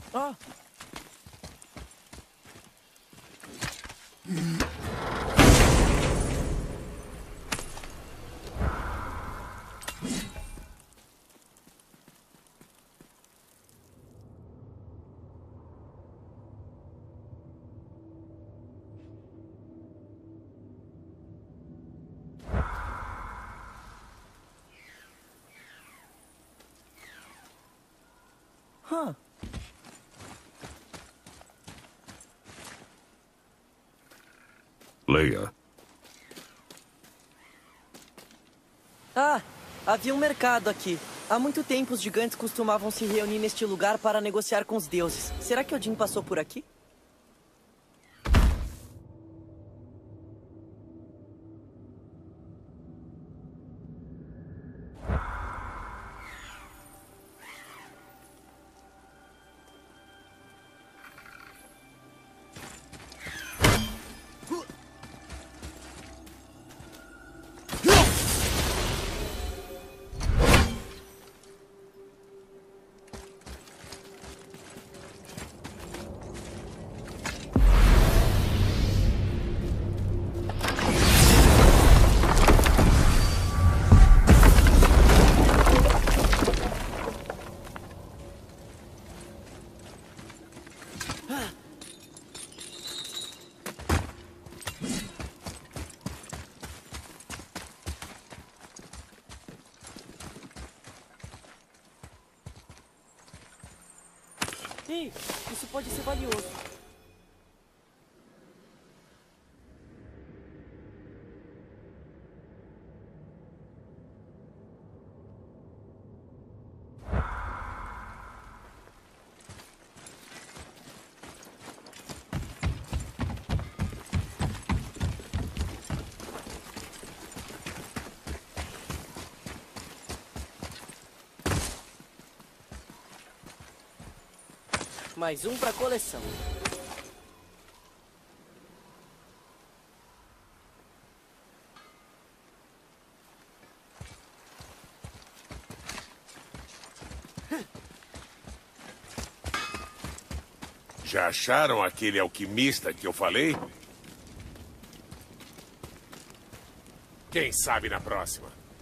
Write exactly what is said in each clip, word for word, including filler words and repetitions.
Ah! Hã? Leia. Ah, havia um mercado aqui. Há muito tempo os gigantes costumavam se reunir neste lugar para negociar com os deuses. Será que Odin passou por aqui? Ei, isso pode ser valioso. Mais um pra coleção. Já acharam aquele alquimista que eu falei? Quem sabe na próxima?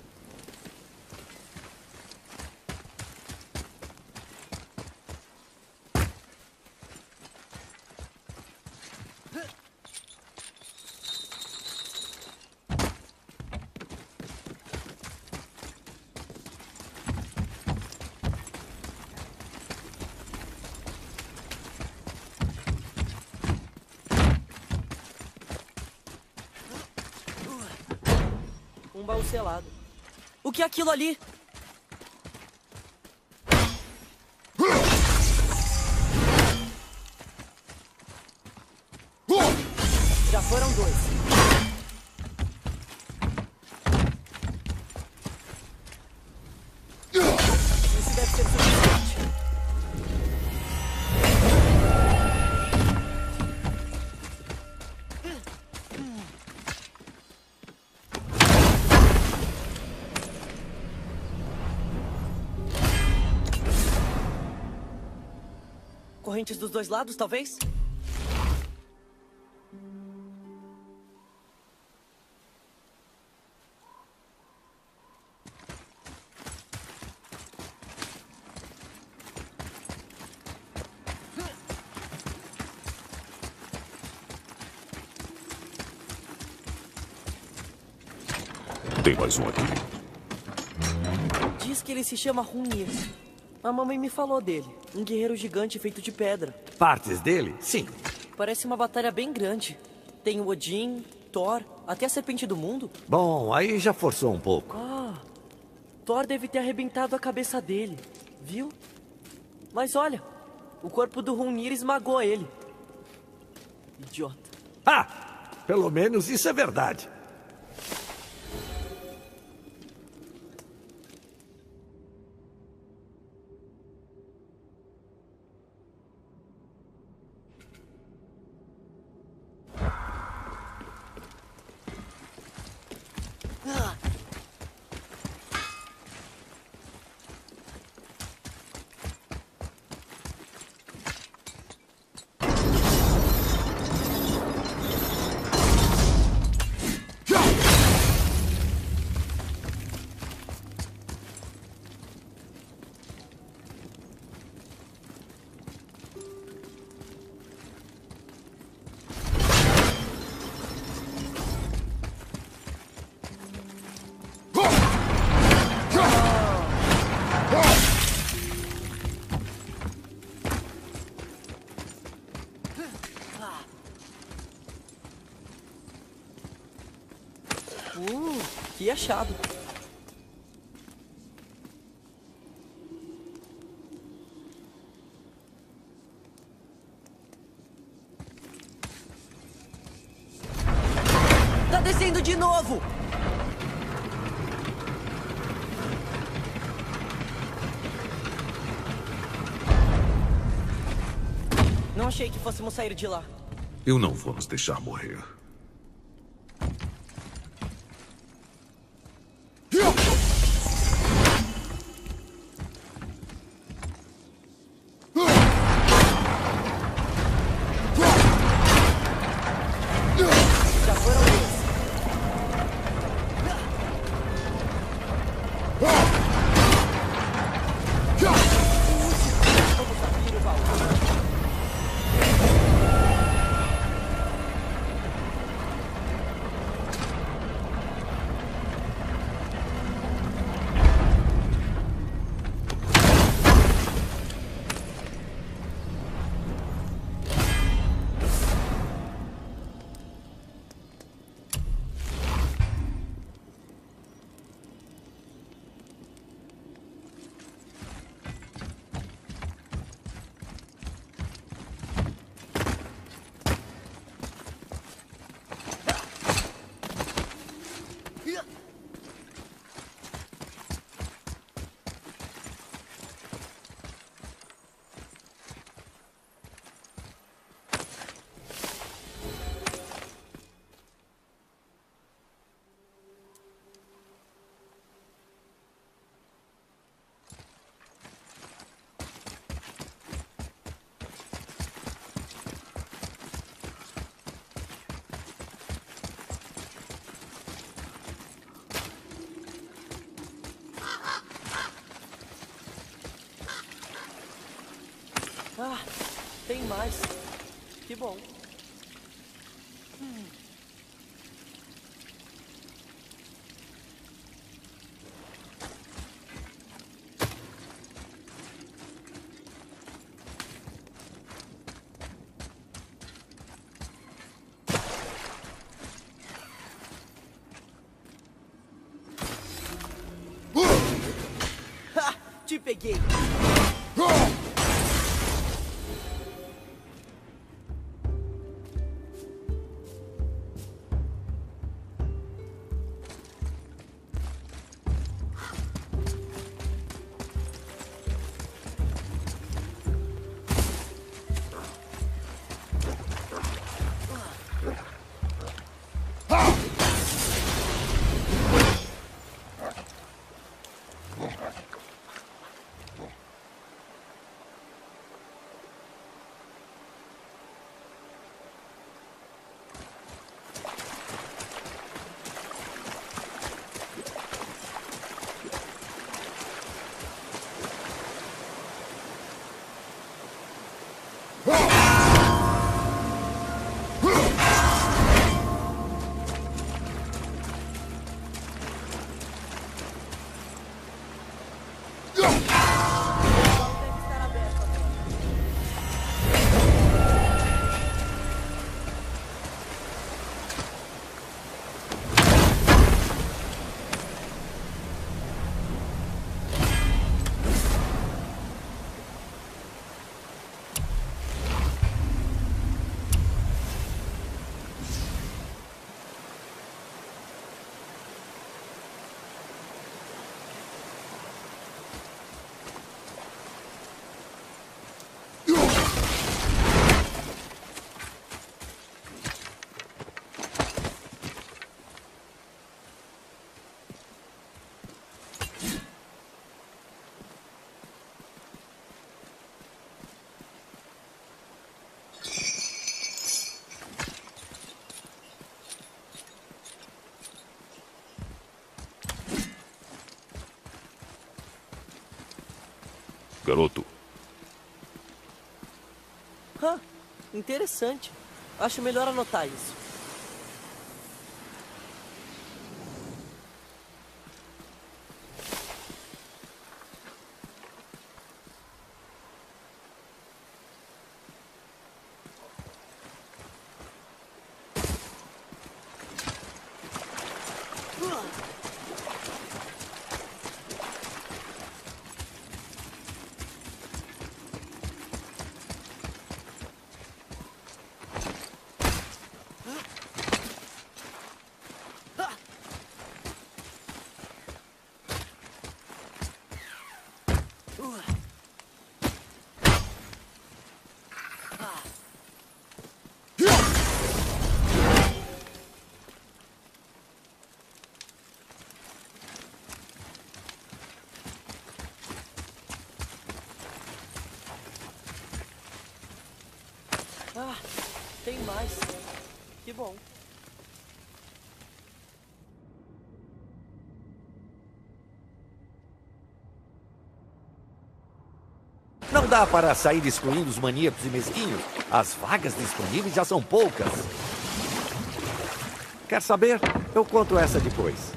Um baú selado. O que é aquilo ali? Já foram dois. Isso deve ser suficiente. Correntes dos dois lados, talvez? Tem mais um aqui. Diz que ele se chama Hrungnir. A mamãe me falou dele. Um guerreiro gigante feito de pedra. Partes dele? Sim. Parece uma batalha bem grande. Tem o Odin, Thor, até a Serpente do Mundo. Bom, aí já forçou um pouco. Ah, Thor deve ter arrebentado a cabeça dele, viu? Mas olha, o corpo do Hrungnir esmagou ele. Idiota. Ah! Pelo menos isso é verdade. Que achado. Tá descendo de novo! Não achei que fôssemos sair de lá. Eu não vou nos deixar morrer. Já foram dois. Vamos abrir o baú. Ah, tem mais. Que bom. Hum. Ha! Te peguei. Garoto, Hã? Interessante. Acho melhor anotar isso. Ah, tem mais. Que bom. Não dá para sair excluindo os maníacos e mesquinhos. As vagas disponíveis já são poucas. Quer saber? Eu conto essa depois.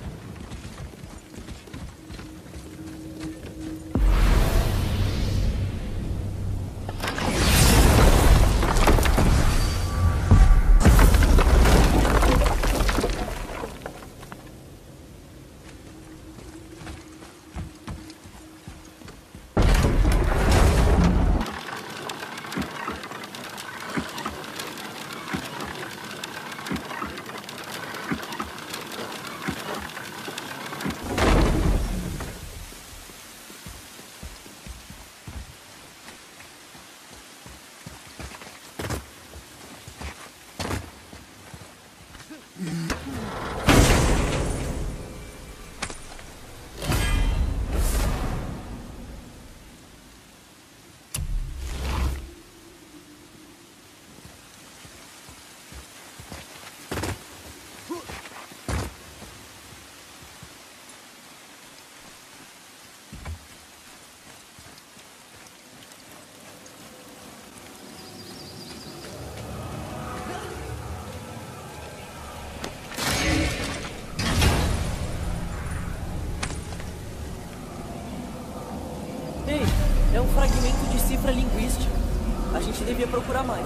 Ei, é um fragmento de cifra linguística. A gente devia procurar mais.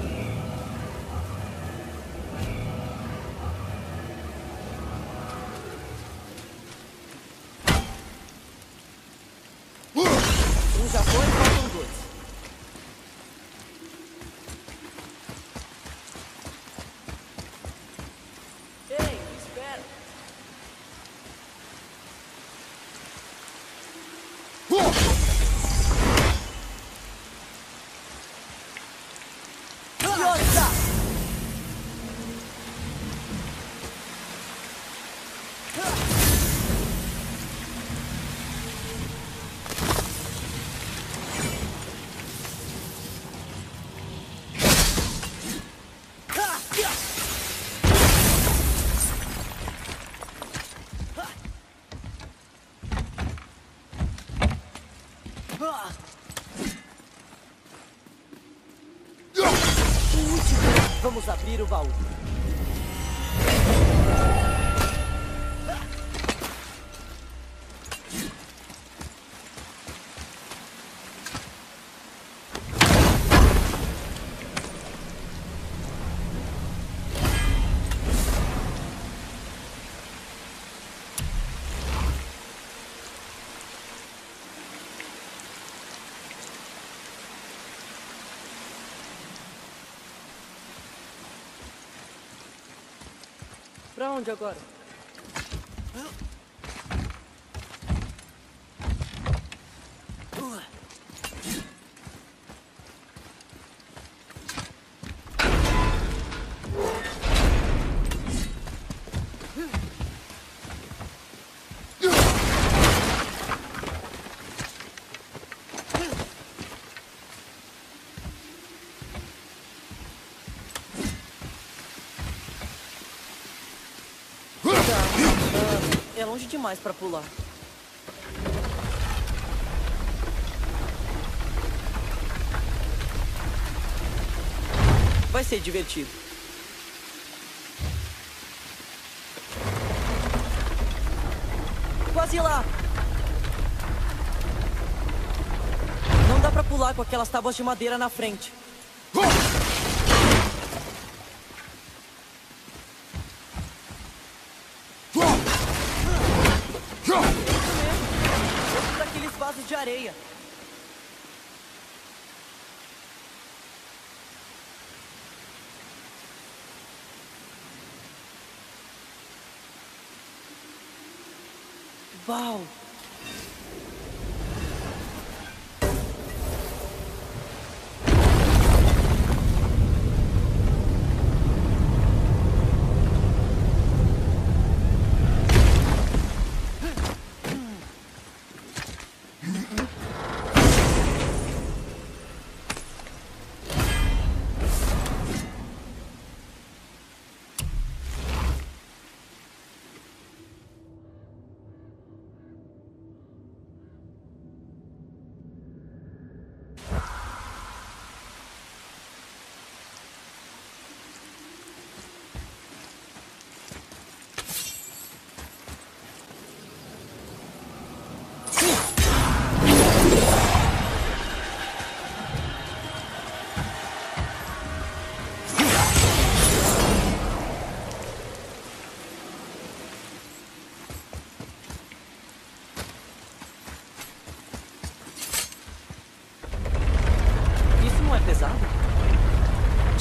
Um já foi, faltam dois. Ei, espera. Vamos abrir o baú. Pra onde agora? É longe demais pra pular. Vai ser divertido. Quase lá! Não dá pra pular com aquelas tábuas de madeira na frente. De areia. Uau!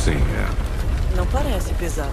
Sim, é. Não parece pesado.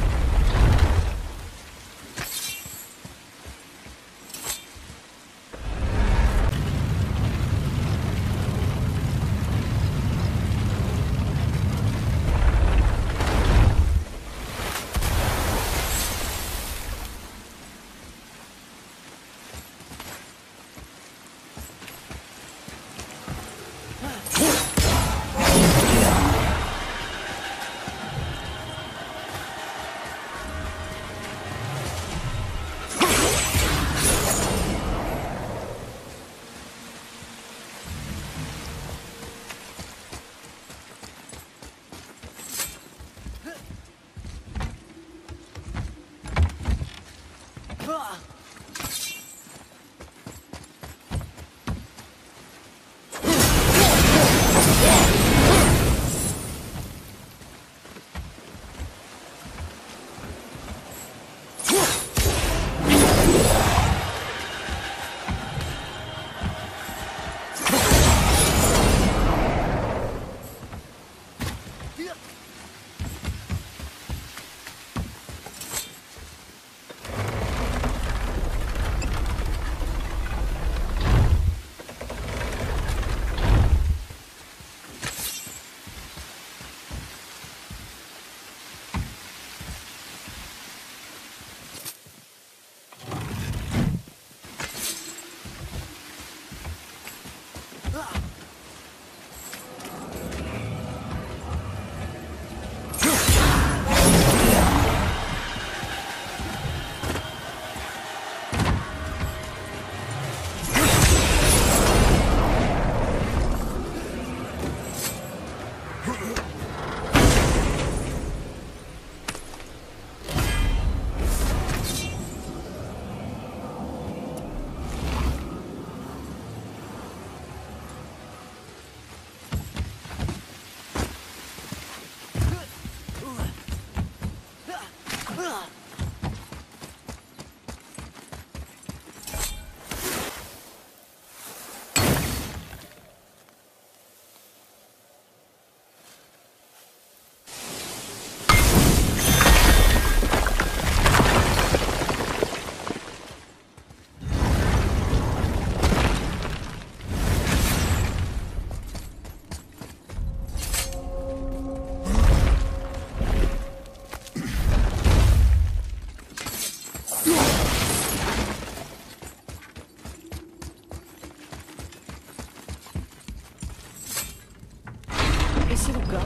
Esse lugar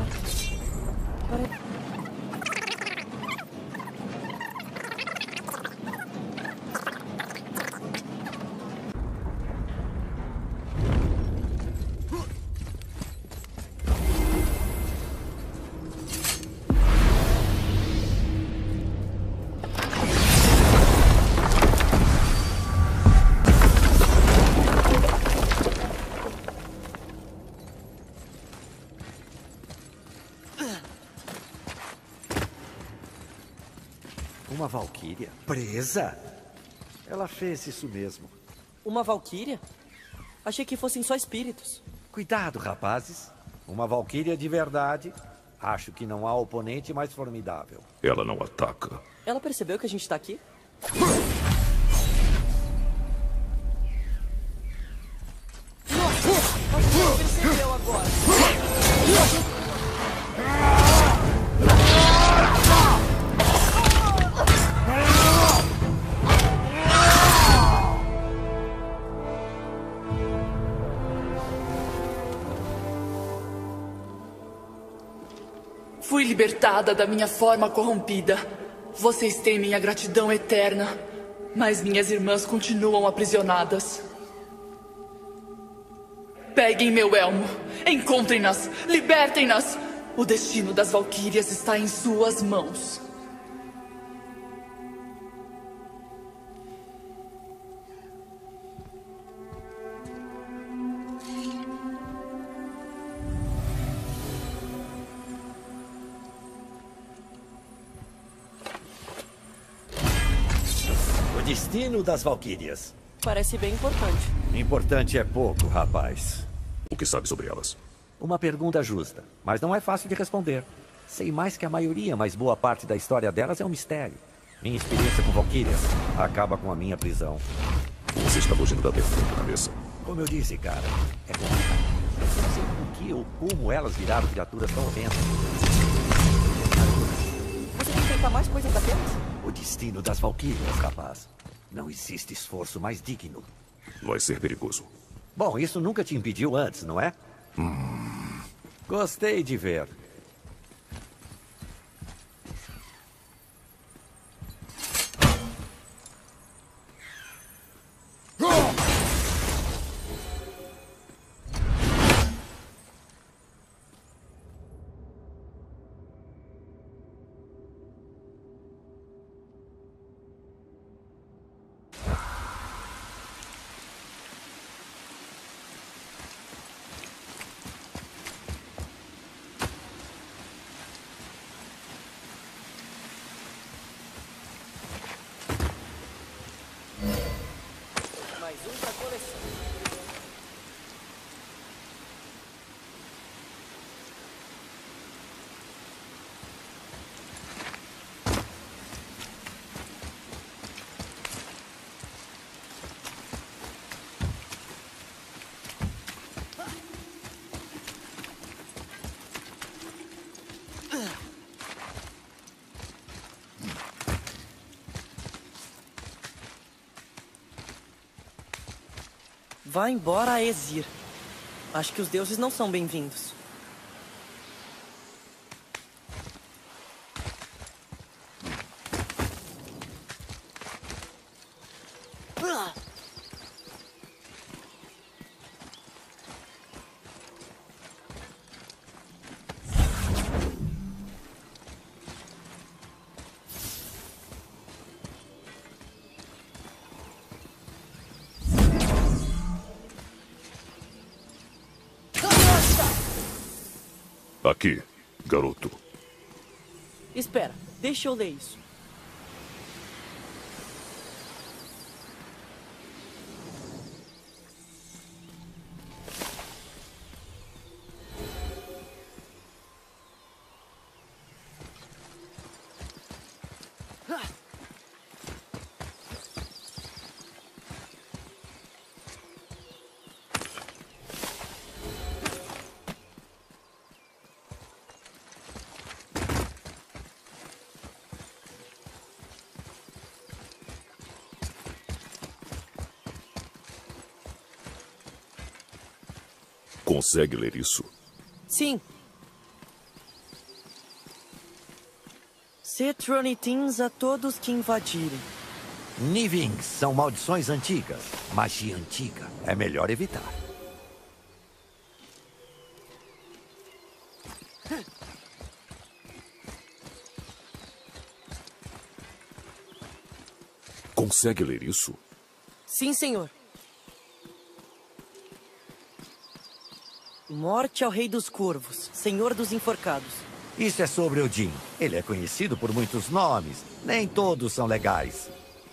parece... Uma valquíria? Presa? Ela fez isso mesmo. Uma valquíria? Achei que fossem só espíritos. Cuidado, rapazes. Uma valquíria de verdade. Acho que não há oponente mais formidável. Ela não ataca. Ela percebeu que a gente tá aqui? Nossa! Acho que ela percebeu agora. Fui libertada da minha forma corrompida. Vocês têm minha gratidão eterna. Mas minhas irmãs continuam aprisionadas. Peguem meu elmo. Encontrem-nas. Libertem-nas. O destino das valquírias está em suas mãos. Destino das valquírias. Parece bem importante. Importante é pouco, rapaz. O que sabe sobre elas? Uma pergunta justa, mas não é fácil de responder. Sei mais que a maioria, mas boa parte da história delas é um mistério. Minha experiência com Valkyrias acaba com a minha prisão. Você está fugindo da pergunta, cabeça. Como eu disse, cara, é complicado. Eu não sei por que ou como elas viraram criaturas tão horrendas. Você quer tentar mais coisas daquelas? O destino das Valkyrias, rapaz. Não existe esforço mais digno. Vai ser perigoso. Bom, isso nunca te impediu antes, não é? Hum. Gostei de ver. Mais um pra coleção. Vá embora, Aesir. Acho que os deuses não são bem-vindos. Aqui, garoto. Espera, deixa eu ler isso. Consegue ler isso? Sim. Cetronitins a todos que invadirem. Nivings são maldições antigas. Magia antiga. É melhor evitar. Consegue ler isso? Sim, senhor. Morte ao Rei dos Corvos, Senhor dos Enforcados. Isso é sobre Odin. Ele é conhecido por muitos nomes. Nem todos são legais.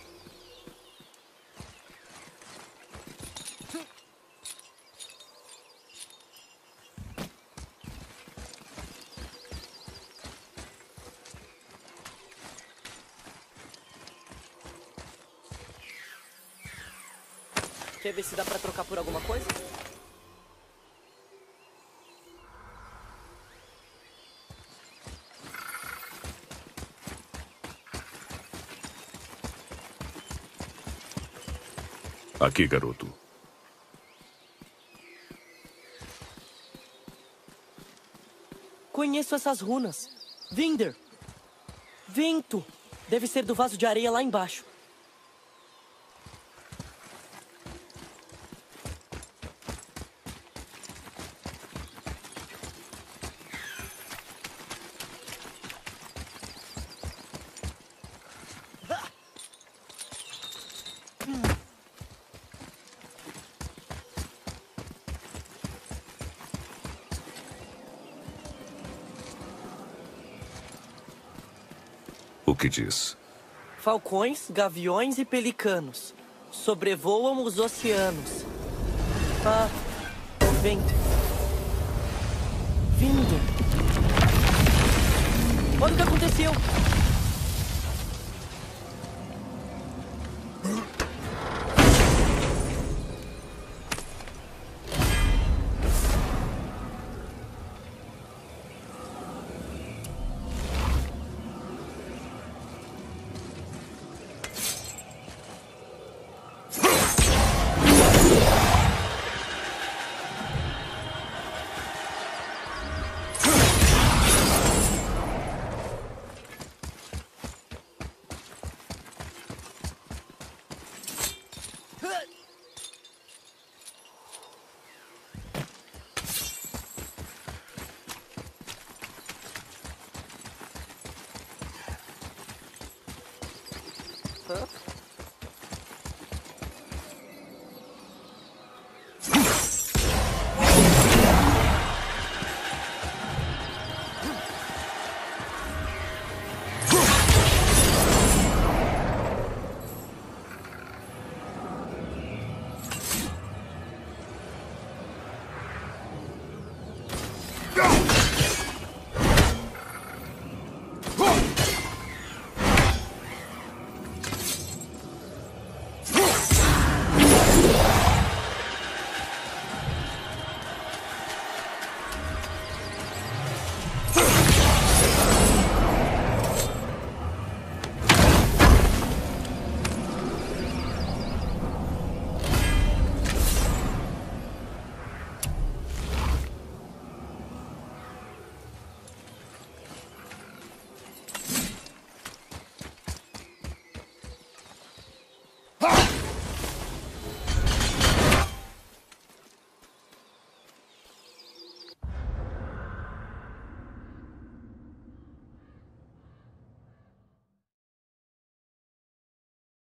Quer ver se dá pra trocar por alguma coisa? Aqui, garoto. Conheço essas runas. Vinder. Vento. Deve ser do vaso de areia lá embaixo. O que diz? Falcões, gaviões e pelicanos sobrevoam os oceanos. Ah, o vento. Vindo. Olha o que aconteceu! Huh?